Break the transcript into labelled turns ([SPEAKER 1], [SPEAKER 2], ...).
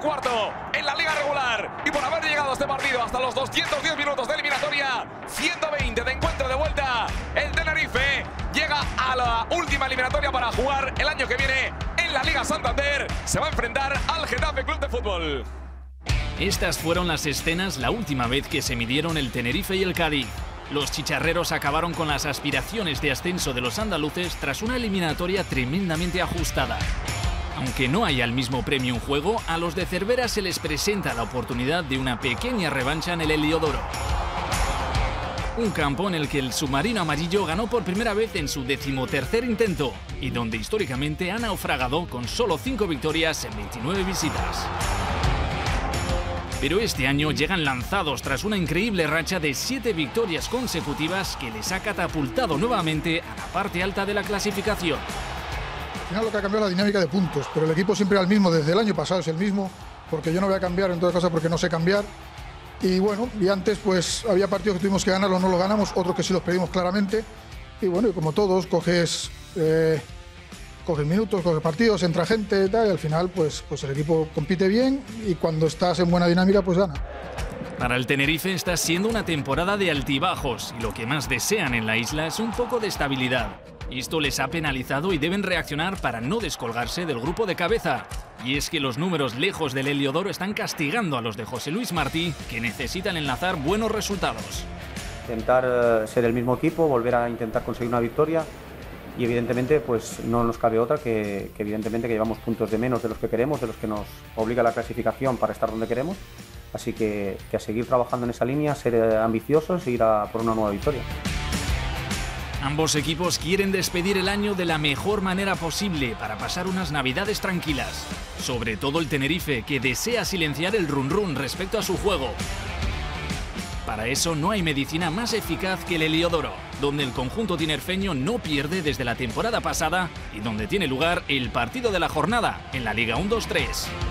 [SPEAKER 1] 4º en la liga regular. Y por haber llegado a este partido hasta los 210 minutos de eliminatoria, 120 de encuentro de vuelta, el Tenerife llega a la última eliminatoria para jugar el año que viene en la Liga Santander. Se va a enfrentar al Getafe Club de Fútbol.
[SPEAKER 2] Estas fueron las escenas la última vez que se midieron el Tenerife y el Cádiz. Los chicharreros acabaron con las aspiraciones de ascenso de los andaluces tras una eliminatoria tremendamente ajustada. Aunque no haya el mismo premio en juego, a los de Cervera se les presenta la oportunidad de una pequeña revancha en el Heliodoro. Un campo en el que el submarino amarillo ganó por primera vez en su 13º intento y donde históricamente ha naufragado con solo 5 victorias en 29 visitas. Pero este año llegan lanzados tras una increíble racha de 7 victorias consecutivas que les ha catapultado nuevamente a la parte alta de la clasificación.
[SPEAKER 3] Al final lo que ha cambiado es la dinámica de puntos, pero el equipo siempre era el mismo, desde el año pasado es el mismo, porque yo no voy a cambiar en todas cosas porque no sé cambiar. Y bueno, y antes pues había partidos que tuvimos que ganarlos, no los ganamos, otros que sí los perdimos claramente. Y bueno, y como todos, coges minutos, coges partidos, entra gente y tal, y al final pues el equipo compite bien y cuando estás en buena dinámica pues gana.
[SPEAKER 2] Para el Tenerife está siendo una temporada de altibajos y lo que más desean en la isla es un poco de estabilidad. Esto les ha penalizado y deben reaccionar para no descolgarse del grupo de cabeza. Y es que los números lejos del Heliodoro están castigando a los de José Luis Martí, que necesitan enlazar buenos resultados.
[SPEAKER 4] Intentar ser el mismo equipo, volver a intentar conseguir una victoria y evidentemente pues no nos cabe otra que evidentemente que llevamos puntos de menos de los que queremos, de los que nos obliga la clasificación para estar donde queremos. Así que a seguir trabajando en esa línea, ser ambiciosos e ir a por una nueva victoria.
[SPEAKER 2] Ambos equipos quieren despedir el año de la mejor manera posible para pasar unas navidades tranquilas. Sobre todo el Tenerife, que desea silenciar el run-run respecto a su juego. Para eso no hay medicina más eficaz que el Heliodoro, donde el conjunto tinerfeño no pierde desde la temporada pasada y donde tiene lugar el partido de la jornada en la Liga 1-2-3.